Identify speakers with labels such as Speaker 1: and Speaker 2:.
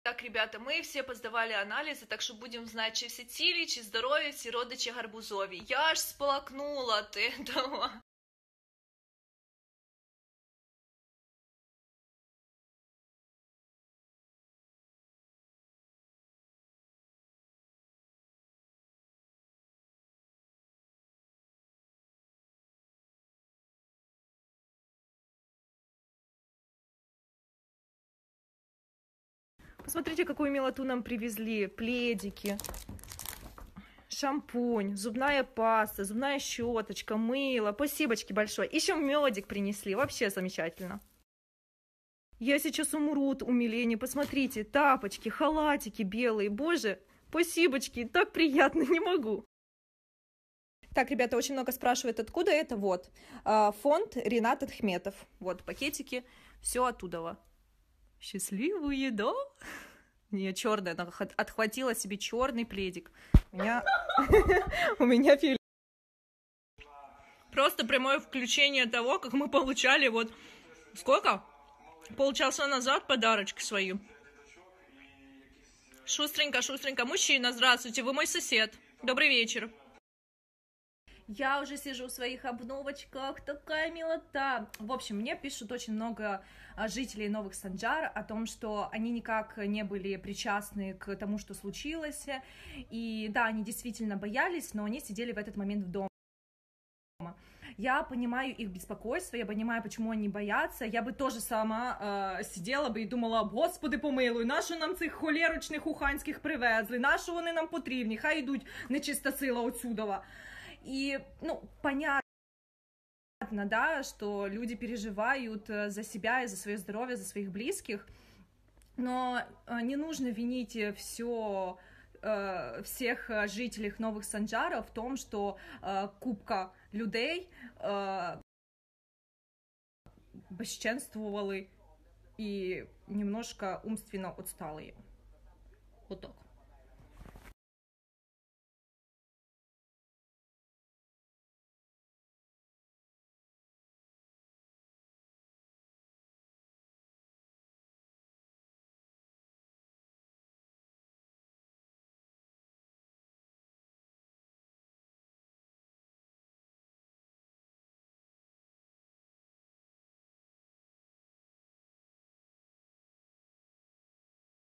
Speaker 1: Так, ребята, ми всі поздавали аналізи, так що будемо знати, чи всі цілі, чи здорові, всі родичі гарбузові. Я аж сплакнула от этого. Посмотрите, какую милоту нам привезли. Пледики, шампунь, зубная паста, зубная щеточка, мыло. Спасибочки большое. Еще медик принесли. Вообще замечательно. Я сейчас умру от умиления. Посмотрите, тапочки, халатики белые. Боже, спасибочки, так приятно, не могу. Так, ребята, очень много спрашивают, откуда это. Вот, фонд Ринат Ахметов. Вот, пакетики, все оттуда. Счастливые, да? Не, черная, она отхватила себе черный пледик. У меня фильм. Просто прямое включение того, как мы получали вот сколько? Полчаса назад подарочки свои. Шустренько, шустренько. Мужчина, здравствуйте, вы мой сосед. Добрый вечер. Я уже сижу в своих обновочках, такая милота. В общем, мне пишут очень много жителей Новых Санжар о том, что они никак не были причастны к тому, что случилось. И да, они действительно боялись, но они сидели в этот момент в доме. Я понимаю их беспокойство, я понимаю, почему они боятся. Я бы тоже сама сидела бы і думала: Господи помилуй, нащо нам цих холерочних уханських привезли, нащо вони нам потрібні, хай йдуть нечиста сила отсюдова. И, ну, понятно, да, что люди переживают за себя и за свое здоровье, за своих близких, но не нужно винить всех жителей Новых Санжаров в том, что купка людей бесчинствовали и немножко умственно отсталые. Вот так.